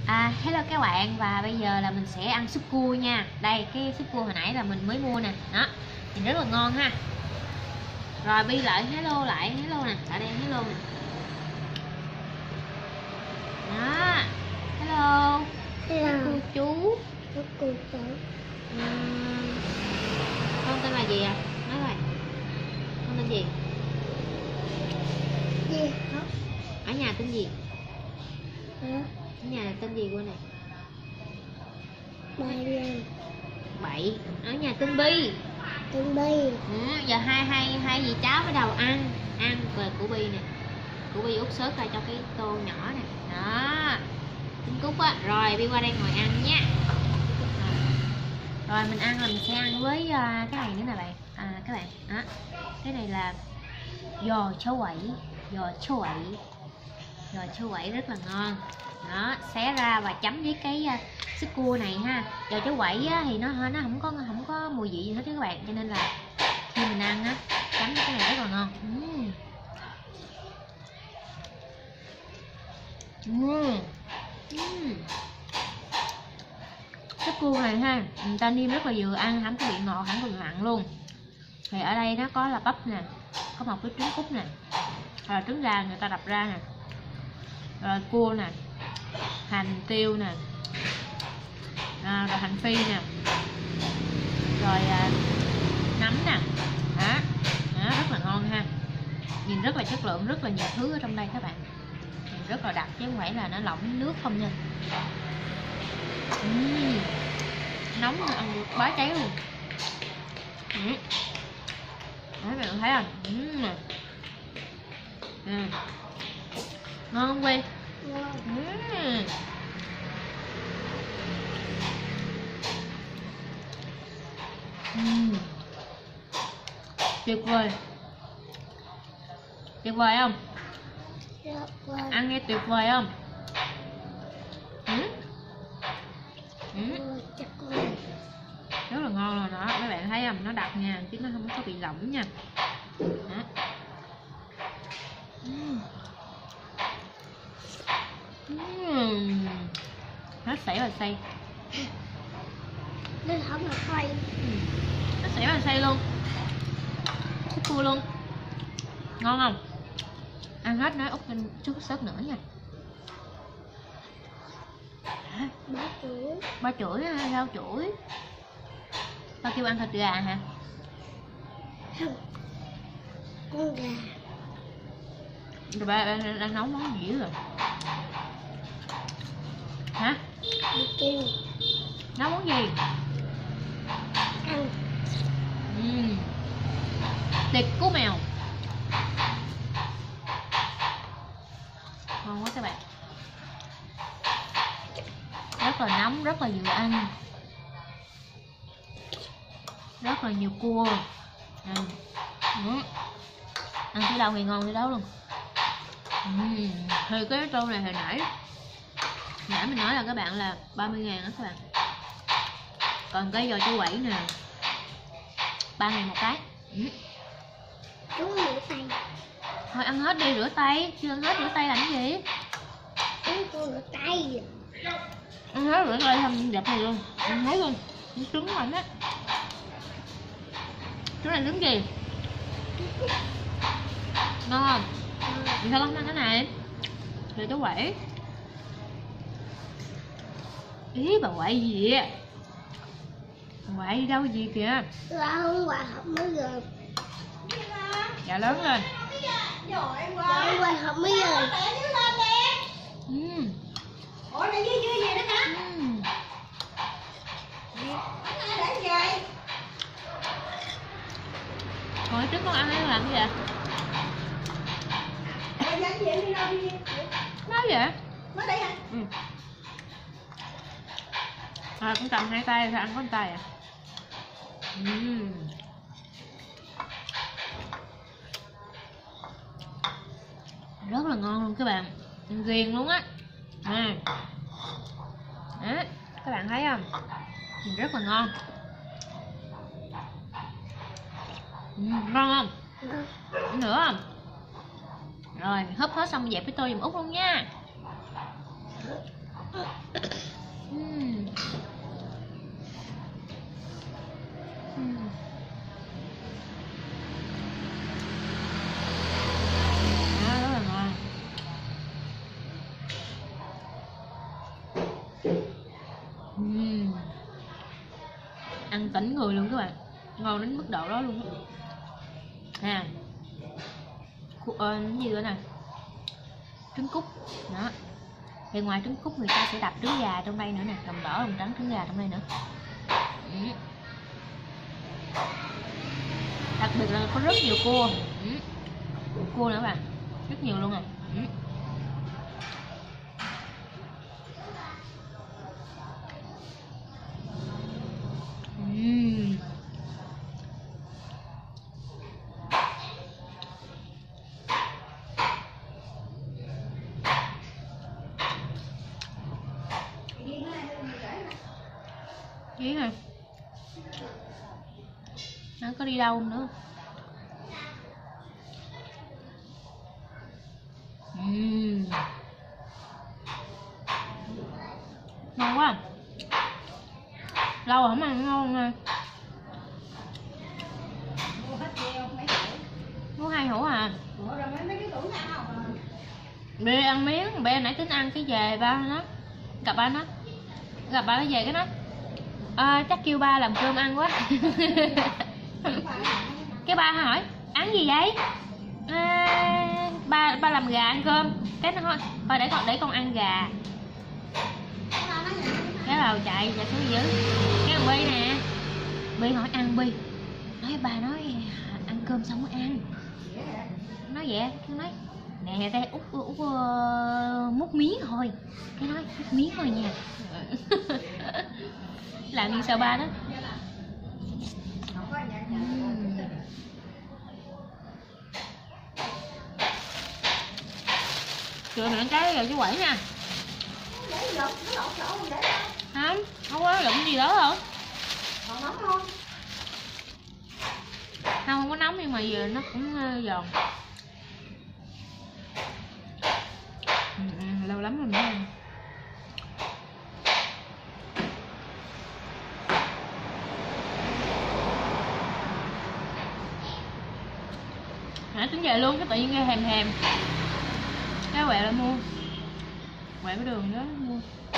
Hello các bạn, và bây giờ là mình sẽ ăn súp cua nha. Đây, cái súp cua hồi nãy là mình mới mua nè. Đó, nhìn rất là ngon ha. Rồi Bi lại hello nè, lại đây hello nè. Đó, hello. Hello chú. Con tên là gì à? Nói rồi. Con tên gì? Ở nhà tên gì? Ở nhà tên gì quên này? Bậy. Ở nhà tên Bi. Giờ hai dì cháu bắt đầu ăn về của Bi nè. Của Bi út xớt ra cho cái tô nhỏ nè. Đó. Tính Cúc á. Rồi Bi qua đây ngồi ăn nha. Rồi mình ăn là mình sẽ ăn với cái này nữa nè bạn. Các bạn. Đó. Cái này là giò cháo quẩy. Giò cháo quẩy rất là ngon. Đó, xé ra và chấm với cái súp cua này ha. Giò cháo quẩy á, thì nó không có mùi vị gì hết các bạn, cho nên là khi mình ăn á chấm với cái này rất là ngon. Súp cua này ha, người ta nêm rất là vừa ăn, không có bị ngọt, không có bị mặn luôn. Thì ở đây nó có là bắp nè, có một cái trứng cút nè, rồi trứng gà người ta đập ra nè, rồi cua nè, hành tiêu nè, rồi hành phi nè, rồi nấm nè. Đó, rất là ngon ha. Nhìn rất là chất lượng, rất là nhiều thứ ở trong đây các bạn. Nhìn rất là đặc chứ không phải là nó lỏng nước không nha. Nóng là ăn được bá cháy luôn. Đó, các bạn thấy không? Ngon không Quy? Tuyệt vời không? Ăn nghe tuyệt vời không? Rất là ngon rồi đó, các bạn thấy không? Nó đặc nha, chứ nó không có bị lỏng nha. Đó. Nó xảy và xay. Nó không là xoay. Nó xảy và xay luôn. Súp cua luôn. Ngon không? Ăn hết nói út lên chút sốt nữa nha. Ba chuỗi ha, rau chuỗi. Ba kêu ăn thịt gà hả? Không, con gà. Rồi ba đang nấu món gì rồi? Hả? Kêu Nấu món gì? ăn. Thịt cú mèo. Ngon quá các bạn. Rất là nóng, rất là vừa ăn. Rất là nhiều cua. Ăn tới đâu thì ngon tới đó luôn. Thì cái tô này hồi nãy mình nói là các bạn là 30.000 đó các bạn. Còn cái giò cháo quẩy nè 3.000 một cái. Chú rửa tay. Thôi ăn hết đi, rửa tay. Chưa ăn hết rửa tay làm cái gì? Chú rửa tay. Ăn hết rửa tay không dập này luôn. Ăn hết luôn. Nó trứng mạnh á. Trứng này trứng gì? Ngon không? Vì sao không ăn cái này? Rồi cháu quẩy. Ý bà quậy gì vậy? Quậy đi đâu gì kìa? Hôm qua học mấy giờ? Dạ lớn lên. Hôm qua học mấy giờ? Ủa để dưới gì đó hả? Để gì? Còn cái trứng con ăn ấy làm gì vậy? Đi đâu đi? Nói vậy? Mới đây hả? Con cầm hai tay thôi, ăn có một tay à? Rất là ngon luôn các bạn. Ăn riêng luôn á. Đó, các bạn thấy không? Nhìn rất là ngon. Ngon không? Nữa không? Rồi húp hết xong dẹp cái tô giùm Út luôn nha. Ăn tỉnh người luôn các bạn, ngon đến mức độ đó luôn nè. Cái gì nữa nè, trứng cút đó. Thì ngoài trứng cút người ta sẽ đập trứng gà trong đây nữa nè, lòng đỏ lòng trắng trứng gà trong đây nữa. Đặc biệt là có rất nhiều cua, cua nữa bạn, rất nhiều luôn à. Chí hả? Nó có đi đâu nữa? Ngon quá. Lâu rồi không ăn ngon nè. Mua hết treo mấy hũ. Mua 2 hũ à? Ủa rồi mấy cái tủ ăn không? Bê ăn miếng, bê nãy tính ăn cái về ba nó. Gặp ba nó về cái nó chắc kêu ba làm cơm ăn quá. Cái ba hỏi ăn gì vậy, ba làm gà ăn cơm. Cái nó hỏi thôi để con ăn gà. Cái đầu chạy xuống dưới. Cái thằng Bi nè, Bi hỏi ăn Bi, nói ba nói ăn cơm xong mới ăn. Nói vậy, cái nói nè đây út múc miếng thôi. Cái nói múc miếng thôi nha. Làm như sao ba đó. Chừa miệng cái rồi chú quẩy nha. Không có lụm gì đó hả? Còn nóng không? Không có nóng nhưng mà giờ nó cũng giòn. Lâu lắm rồi mới ăn. Nãy tính về luôn cái tự nhiên nghe hèm hèm. Cái quẹo lại mua. Quẹo cái đường đó mua.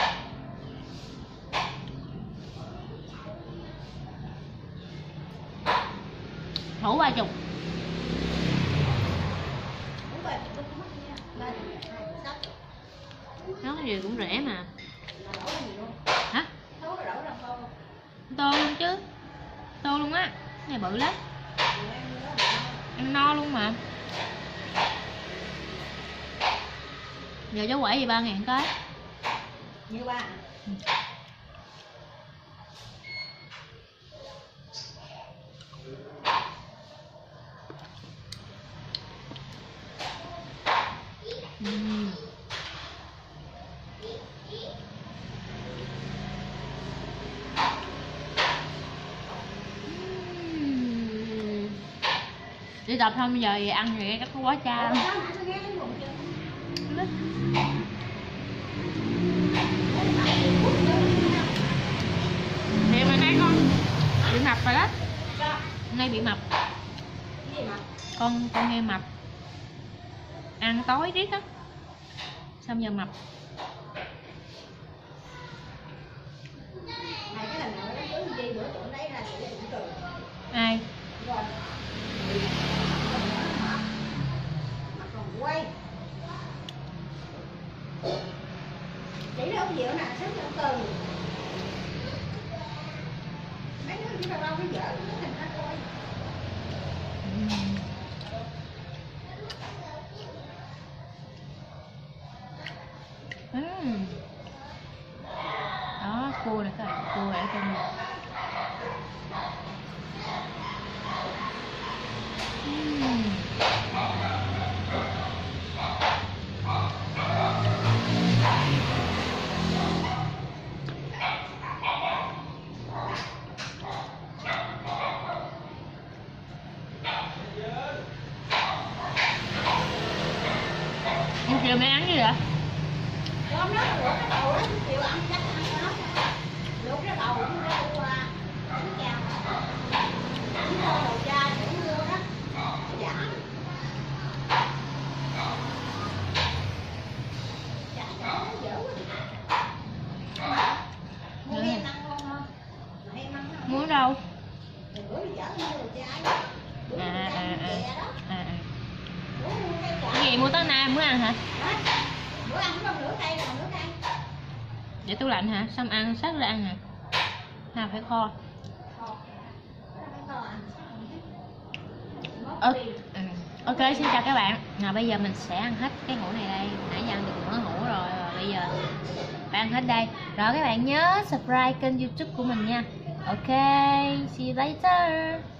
Hủ 30. Nó gì cũng rẻ mà. Hả? Tô luôn chứ. Tô luôn á. Này bự lắm. Ăn no luôn mà. Giờ cháu quẩy gì 3.000 cái. Như ba. Đi tập không giờ gì ăn thì chắc có quá cha. Thì mà nay con bị mập rồi đó. Nay bị mập. Con nghe mập. Ăn tối riết á. Xong giờ mập. Ai? Chỉ đâu Diệu nè, sớm ông Từ. Mấy đứa chỉ đâu đâu cái vợ nó thành ra coi. Đó, cua này các bạn, cua ở trong này. Chiều mẹ ăn gì vậy? Con nó luộc cái đầu đó, chiều ăn chắc ăn nó. Luộc cái đầu cũng rau bánh chào. Cái đầu cha cũng mua đó. Giả. Giả nó dở quá. Chị mua tới nay mới ăn hả? Đó. Bữa ăn có nửa cây còn nửa cây. Để tủ lạnh hả? Xong ăn sát ra ăn hả? Nào phải kho. Ok, xin chào các bạn. Bây giờ mình sẽ ăn hết cái hũ này đây. Nãy giờ ăn được nửa hũ rồi, và bây giờ phải ăn hết đây. Rồi các bạn nhớ subscribe kênh YouTube của mình nha. Ok, see you later.